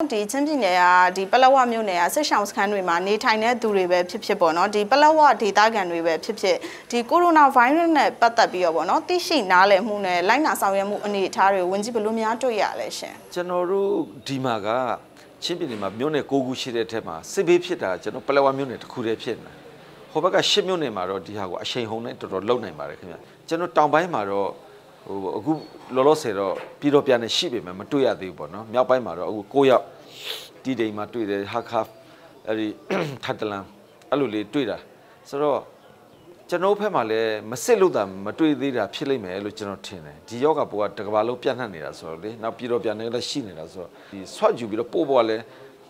ဒီချင်းပြည်နယ်ကဒီပလောဝမြို့နယ်ကစစ်ဆောင်စခန်းတွေမှာနေထိုင်တဲ့သူတွေပဲဖြစ်ပေါ့နော်ဒီပလောဝဒေသခံတွေပဲဖြစ်ဒီကိုရိုနာဗိုင်းရပ်စ်နဲ့ပတ်သက်ပြီးတော့ပေါ့နော်သိရှိနားလည်မှုနဲ့လိုက်နာဆောင်ရွက်မှုအနေအထားတွေဝင်ကြည့်ဘယ်လိုများတွေ့ရလဲရှင်ကျွန်တော်တို့ဒီမှာကချင်းပြည်နယ်မှာမြို့နယ်6ခုရှိတဲ့ထက်မှာစစ်ဘေးဖြစ်တာကျွန်တော်ပလောဝမြို့နယ်တစ်ခုတည်းဖြစ်နေတာဟိုဘက်က10မြို့နယ်မှာတော့ဒီဟာကိုအချိန်ဟုန်နဲ့တော်တော်လုံနိုင်ပါတယ်ခင်ဗျကျွန်တော်တောင်ပိုင်းမှာတော့အခုလောလောဆယ်တော့ပြည်တော်ပြန်နေရှိပေမဲ့မတွေ့ရသေးဘူးပေါ့နော်မြောက်ပိုင်းမှာတော့အခု9ယောက်ဒီဒိန်မှာတွေ့တယ်ဟာခါအဲ့ဒီထတ်တလန်အဲ့လိုလေးတွေ့တာဆိုတော့ကျွန်တော်ဖက်မှာလည်းမစစ်လို့တာမတွေ့သေးတာဖြစ်လိမ့်မယ်လို့ကျွန်တော်ထင်တယ်ဒီယောဂပိုးကတစ်ကမ္ဘာလုံးပြန့်နှံ့နေတာဆိုတော့လေနောက်ပြည်တော်ပြန်နေလည်းရှိနေတာဆိုတော့ဒီဆွတ်ယူပြီးတော့ပို့ပေါ်လဲ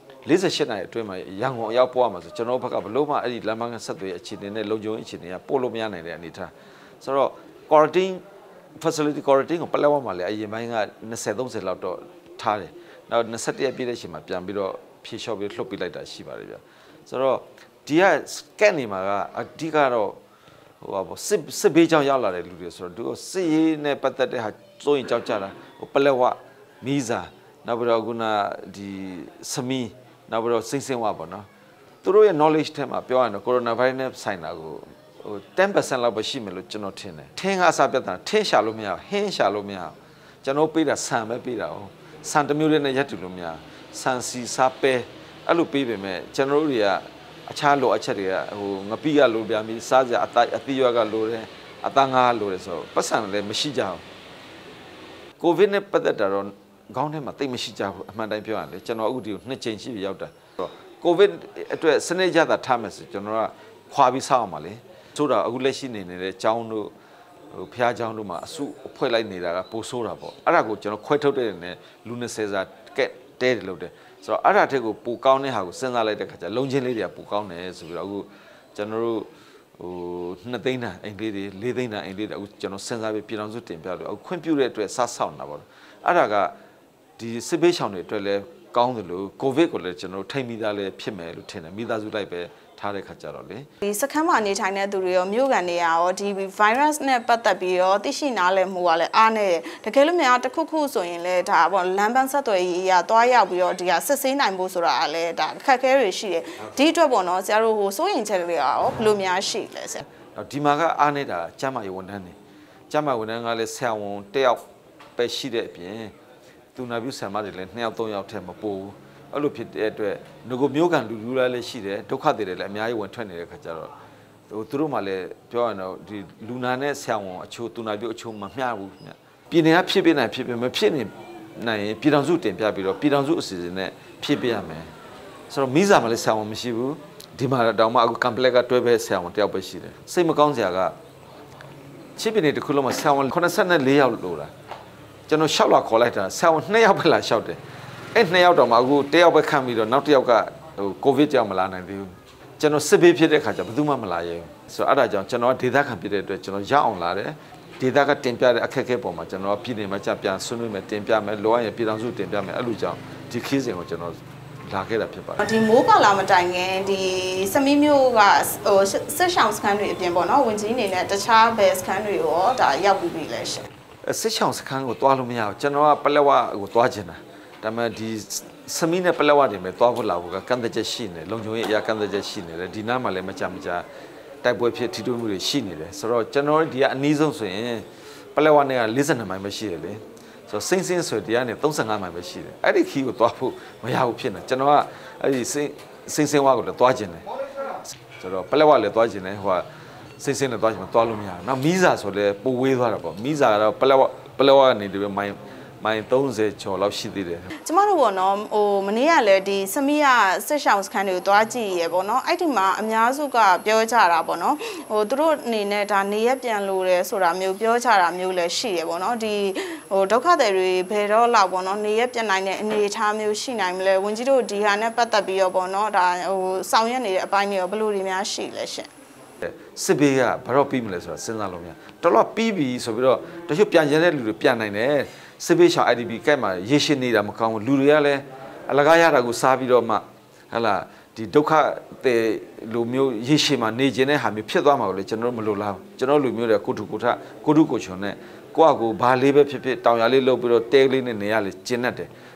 48နိုင်အတွင်းမှာရန်ကုန်ရောက်ပို့ရမှာဆိုကျွန်တော်ဘက်ကဘလို့မှအဲ့ဒီလမ်းမကဆက်သွယ်အခြေအနေနဲ့လုံခြုံရေးအခြေအနေကပို့လို့မရနိုင်တဲ့အနေထားဆိုတော့ quarantine facility quarantine ကိုပလက်ဝမှာလည်းအရင်ပိုင်းက20-30လောက်တော့ထားတယ်နောက်21ရက်ပြည့်တဲ့အချိန်မှာပြန်ပြီးတော့ဖြေလျှော့ပြီးလှုပ်ပြလိုက်တာရှိပါတယ်ဗျဆိုတော့ဒီက scan နေမှာကအဓိကတော့ဟိုပါစစ်ဘေးကြောင့်ရောက်လာတဲ့လူတွေဆိုတော့သူစစ်ရေးနဲ့ပတ်သက်တဲ့ဟာစိုးရင်ကြောက်ကြတာဟိုပလက်ဝမီးစာနောက်ပြီးတော့ခုနဒီစမီနောက်ပြီးတော့စိမ့်ဝပေါ့နော်သူတို့ရဲ့ knowledge ထဲမှာပြောရရင်တော့ coronavirus နဲ့ဆိုင်တာကိုဟို 10% လောက်ပဲရှိမယ်လို့ကျွန်တော်ထင်တယ်ထင်းကအစားပြတ်တာထင်းရှာလို့မရဟင်းရှာလို့မရကျွန်တော်ပေးတာဆန်ပဲပေးတာဟုတ်ဆန်တစ်မျိုးလေးနဲ့ရက်တူလို့မရဆန်စီစားပဲအဲ့လိုပေးပေမဲ့ကျွန်တော်တို့တွေကအခြားလိုအချက်တွေကဟိုငပိကလိုပြန်ပြီးစားကြအသီးရွက်ကလိုတယ်အသားငါးလိုတယ်ဆိုတော့ပတ်စံလည်းမရှိကြဘူးကိုဗစ်နဲ့ပတ်သက်တာတော့ခေါင်းထဲမှာတိတ်မရှိကြဘူးအမှန်တိုင်းပြောရရင်လေကျွန်တော်အခုဒီကို2ချိန်ရှိပြီရောက်တာကိုဗစ်အတွက်စနစ်ရတာထားမယ်ဆိုကျွန်တော်ကခွာပြီးစောင့်အောင်ပါလေဆိုတော့အခုလက်ရှိနေနေတဲ့ကျောင်းတို့ဟိုဖျားကျောင်းတို့မှာအစုအဖွဲ့လိုက်နေတာကပိုဆိုးတာပေါ့အဲ့ဒါကိုကျွန်တော်ခွဲထုတ်တဲ့နေလူ20စာကက်တဲတယ်လို့တယ်ဆိုတော့အဲ့ဒါထက်ကိုပိုကောင်းတဲ့ဟာကိုစဉ်းစားလိုက်တဲ့ခါကျလုံချင်းလေးတွေကပိုကောင်းတယ်ဆိုပြီးတော့အခုကျွန်တော်တို့ဟို2သိန်းတန်အိမ်လေးတွေ4သိန်းတန်အိမ်လေးတွေအခုကျွန်တော်စဉ်းစားပြီးပြည်တော်စုတင်ပြလို့အခုခွင့်ပြုတဲ့အတွက်စားဆောင်တာပေါ့အဲ့ဒါကဒီစစ်ဘေးရှောင်တွေအတွက်လည်းကောင်းတယ်လို့ကိုဗစ်ကိုလည်းကျွန်တော်ထိမ့်မိသားလည်းဖြစ်မယ်လို့ထင်တယ်မိသားစုလိုက်ပဲထားတဲ့ခါကြတော့လေဒီစခန်းမှာနေထိုင်တဲ့သူတွေရောမြို့ကန်တွေရောဒီ virus နဲ့ပတ်သက်ပြီးတော့သိရှိနားလည်မှုကလည်းအားနေတယ်တကယ်လို့များတစ်ခုဆိုရင်လည်းဒါပေါ့လမ်းပန်းဆက်သွယ်ရေးအရာတွားရောက်ပြီးတော့ဒီကစစ်ဆေးနိုင်ဖို့ဆိုတာကလည်းဒါအခက်အခဲတွေရှိတယ်ဒီအတွက်ပေါ့နော်ဆရာတို့ဟိုစိုးရင်ချက်တွေရောဘယ်လိုများရှိလဲဆရာဒီမှာကအားနေတာကျမရေဝန်ထမ်းနေကျမဝန်ထမ်းကလည်းဆရာဝန်1ယောက်ပဲရှိတဲ့အပြင်သူနာပြုဆရာမတွေလည်း2ယောက်3ယောက်ထဲမပို့ဘူးအဲ့လိုဖြစ်တဲ့အတွက်ငကိုမျိုးကန်လူလည်းရှိတယ်ဒုက္ခတွေလည်းအများကြီးဝင်ထွက်နေတဲ့ခါကျတော့ဟိုသူတို့မှလည်းပြောရတော့ဒီလူနာနဲ့ဆရာဝန်အချို့သူနာပြုအချို့မမျှဘူးခင်ဗျပြည်နယ်ကဖြစ်ပြနိုင်ဖြစ်ပြမဖြစ်နိုင်ရင်ပြည်တော်စုတင်ပြပြီးတော့ပြည်တော်စုအစီအစဉ်နဲ့ဖြစ်ပြရမယ်ဆိုတော့မိစာမှလည်းဆရာဝန်မရှိဘူးဒီမှာတောင်မှအခု complex ကတွဲပဲဆရာဝန်တယောက်ပဲရှိတယ်စိတ်မကောင်းစရာကချစ်ပြည်နယ်တစ်ခုလုံးမှာဆရာဝန်84ယောက်လို့လားကျွန်တော်6လခေါ်လိုက်တာဆရာဝန်2ယောက်ပဲလာလျှောက်တယ်အဲ့2ယောက်တော့မှအခု1ယောက်ပဲခံပြီးတော့နောက်1ယောက်ကဟိုကိုဗစ်ကြောင့်မလာနိုင်သေးဘူးကျွန်တော်စစ်ဘေးဖြစ်တဲ့ခါကျဘယ်သူမှမလာရဲဘူးဆိုတော့အဲ့ဒါကြောင့်ကျွန်တော်ဒေသခံဖြစ်တဲ့အတွက်ကျွန်တော်ရအောင်လာတယ်ဒေသကတင်ပြတဲ့အခက်အခဲပေါ်မှာကျွန်တော်ပြည်နယ်မှာကြာပြန်ဆွေးနွေးမယ်တင်ပြမယ်လိုအပ်ရင်ပြည်ထောင်စုတင်ပြမယ်အဲ့လိုကြောင့်ဒီခီးစဉ်ကိုကျွန်တော်လာခဲ့တာဖြစ်ပါတယ်ဒီမိုးပါလာမတိုင်ခင်ဒီစမီမျိုးကဟိုစစ်ဆောင်စခန်းတွေအပြင်ပေါ့နော်ဝင်ကြီးအနေနဲ့တခြားဘယ်စခန်းတွေရောဒါရောက်ပြီးပြီလဲရှင်စစ်ဆောင်စခန်းကိုတွားလို့မရဘူးကျွန်တော်ကပလက်ဝကိုတွားချင်တာဒါပေမဲ့ဒီစမီနဲ့ပလက်ဝတွေမဲ့တွားဖို့လာဖို့ကကန့်သက်ချက်ရှိနေလုံခြုံရေးအရာကန့်သက်ချက်ရှိနေတယ်ဒီနားမှာလည်းမကြတိုက်ပွဲဖြစ်ထီးထွေးမှုတွေရှိနေတယ်ဆိုတော့ကျွန်တော်ဒီကအနည်းဆုံးဆိုရင်ပလက်ဝနဲ့က42မိုင်ပဲရှိတယ်လေဆိုတော့စိမ့်ဆိုဒီကနေ35မိုင်ပဲရှိတယ်အဲ့ဒီခီးကိုတွားဖို့မရဘူးဖြစ်နေကျွန်တော်ကအဲ့ဒီစိမ့်ဝါကိုလည်းတွားခြင်းတယ်ဆိုတော့ပလက်ဝလည်းတွားခြင်းတယ်ဟိုကစိမ့်နဲ့တွားခြင်းမတွားလို့မရဘူးနောက်မီးစာဆိုလည်းပိုဝေးသွားတာပေါ့မီးစာကတော့ပလက်ဝကနေဒီမိုင်30ကျော်လောက်ရှိသေးတယ်ကျမတို့ပေါ့နော်ဟိုမနေ့ကလည်းဒီစမီးကစစ်ဆောင်စခန်းတွေကိုတွားကြည့်ရဲပေါ့နော်အဲ့ဒီမှာအများစုကပြောကြတာပေါ့နော်ဟိုသူတို့အနေနဲ့ဒါနေရက်ပြန်လို့တယ်ဆိုတာမျိုးပြောကြတာမျိုးလည်းရှိရပေါ့နော်ဒီဟိုဒုက္ခတွေဘယ်တော့လောက်ပေါ့နော်နေရက်ပြန်နိုင်တဲ့အနေအထားမျိုးရှိနိုင်မလဲဝန်ကြီးတို့ဒီဟာနဲ့ပတ်သက်ပြီးတော့ပေါ့နော်ဒါဟိုဆောင်ရွက်နေတဲ့အပိုင်းတွေရောဘယ်လိုတွေများရှိလဲရှင်စစ်ဘေးကဘာတော့ပြီးမလဲဆိုတာစဉ်းစားလို့မရတော်တော်ပြီးပြီဆိုပြီးတော့တချို့ပြန်ကျင်တဲ့လူတွေပြန်နိုင်တယ်စစ်ဘေးရှောင် IDP ကဲမှာရေရှည်နေတာမကောင်းဘူးလူတွေကလည်းအလကားရတာကိုစားပြီးတော့မှဟလာဒီဒုက္ခတဲ့လူမျိုးရေရှည်မှာနေခြင်းတဲ့ဟာမျိုးဖြစ်သွားမှာကိုလေကျွန်တော်တို့မလိုလားကျွန်တော်လူမျိုးတွေကိုထုကိုချွန်နဲ့ကိုယ့်အကိုဘာလေးပဲဖြစ်ဖြစ်တောင်ရလေးလုပ်ပြီးတော့တဲလေးနဲ့နေရလေကျင်းတတ်တယ်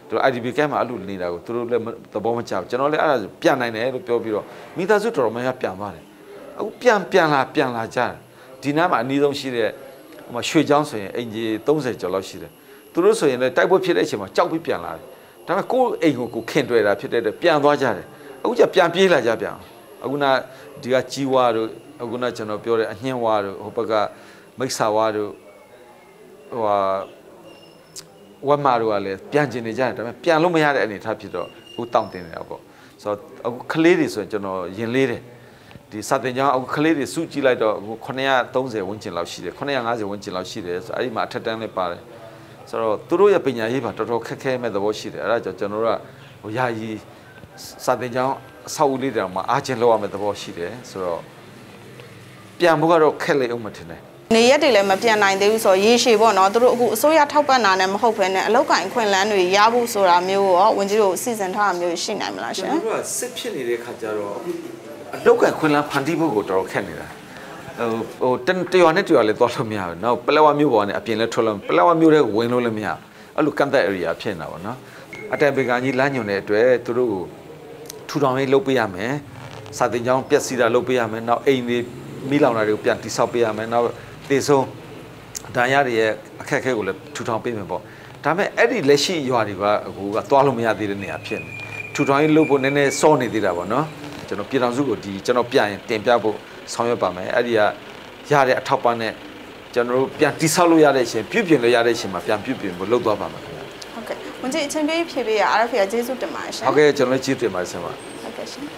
သူ IDP ကဲမှာအလူနေတာကိုသူတို့လည်းသဘောမကျဘူးကျွန်တော်လည်းအဲ့ဒါပြန်နိုင်တယ်လို့ပြောပြီးတော့မိသားစုတော်တော်များများပြန်ပါတယ်အခုပြန်လာကြတယ်ဒီနားမှာအနည်းဆုံးရှိတဲ့ဟိုမှာရွှေချောင်းဆိုရင်အင်ဂျီ30ကျော်လောက်ရှိတယ်သူတို့ဆိုရင်လည်းတိုက်ပွဲဖြစ်တဲ့အချိန်မှာကြောက်ပြီးပြန်လာတယ်ဒါပေမဲ့ကိုယ်အိမ်ကိုခင်တွေ့တာဖြစ်တဲ့အတွက်ပြန်သွားကြတယ်အခုကျပြန်ပြေးလာကြပြန်အခုနဒီကကြီးဝါတို့အခုနကျွန်တော်ပြောတဲ့အနှင်းဝါတို့ဟိုဘက်ကမိတ်ဆာဝါတို့ဟိုဝတ်မာတို့ကလည်းပြန်ကျင်နေကြတယ်ဒါပေမဲ့ပြန်လို့မရတဲ့အနေအထားဖြစ်တော့အခုတောင့်တင်နေတာပေါ့ဆိုတော့အခုကလေးတွေဆိုရင်ကျွန်တော်ရင်လေးတယ်ဒီစာတင်ကြောင်းအခုကလေးတွေစုကြည့်လိုက်တော့အခု930ဝန်းကျင်လောက်ရှိတယ်950ဝန်းကျင်လောက်ရှိတယ်ဆိုတော့အဲ့ဒီမှာအထက်တန်းလေးပါတယ်ဆိုတော့သူတို့ရဲ့ပညာရေးပါတော်တော်ခက်ခဲမဲ့သဘောရှိတယ်အဲ့ဒါကြောင့်ကျွန်တော်တို့ကဟိုယာယီစာတင်ကြောင်းအဆောက်အဦလေးတောင်မှအားချင်းလောက်ရမယ့်သဘောရှိတယ်ဆိုတော့ပြန်ဖို့ကတော့ခက်လေအောင်မထင်နဲ့နေရက်တွေလည်းမပြန်နိုင်သေးဘူးဆိုတော့ရေရှည်ပေါ့နော်သူတို့အခုအစိုးရထောက်ပံ့တာနဲ့မဟုတ်ဘဲနဲ့အလောက်ကိုင်ခွင့်လန်းတွေရဖို့ဆိုတာမျိုးရောဝန်ကြီးတို့စီစဉ်ထားတာမျိုးရှိနိုင်မလားရှင်ကျွန်တော်တို့ကစစ်ဖြစ်နေတဲ့ခါကျတော့အလောက်ကိုင်ခွင့်လန်းဖန်တီးဖို့ကိုတော်တော်ခက်နေတာဟိုတရွာနဲ့တရွာလည်းသွားလို့မရဘူးနောက်ပလက်ဝမြို့ပေါ်ကနေအပြင်လည်းထွက်လို့ပလက်ဝမြို့ထဲဝင်လို့လည်းမရအဲ့လိုကန့်သက် area ဖြစ်နေတာပေါ့နော်အတန်ပေကန်ကြီးလမ်းညွန်တဲ့အတွက်သူတို့ကိုထူထောင်ရေးလုပ်ပေးရမယ်စာတင်ကြောင်းပြက်စီတာလုပ်ပေးရမယ်နောက်အိမ်တွေမိလောင်တာတွေကိုပြန်တိဆောက်ပေးရမယ်နောက်တေဆုံးဒဏ်ရာတွေရဲ့အခက်အခဲကိုလည်းထူထောင်ပေးမယ်ပေါ့ဒါပေမဲ့အဲ့ဒီလက်ရှိရွာတွေကအခုကသွားလို့မရသေးတဲ့နေရာဖြစ်နေထူထောင်ရေးလုပ်ဖို့နည်းနည်းစောနေသေးတာပေါ့နော်ကျွန်တော်ပြည်ထောင်စုကိုဒီကျွန်တော်ပြရင်တင်ပြဖို့ဆောင်ရွက်ပါမယ်အဲ့ဒီကရတဲ့အထောက်ပံ့နဲ့ကျွန်တော်တို့ပြန်တိဆောက်လို့ရတဲ့အချိန်ပြုပြင်လို့ရတဲ့အချိန်မှာပြန်ပြုပြင်ဖို့လုပ်သွားပါမယ်ခင်ဗျာဟုတ်ကဲ့ဝန်ကြီးအချိန်ပေးဖြည့်ပေးရ RFA ကကျေးဇူးတင်ပါတယ်ရှင်ဟုတ်ကဲ့ကျွန်တော်လည်းကျေးဇူးတင်ပါတယ်ဆရာမဟုတ်ကဲ့ရှင်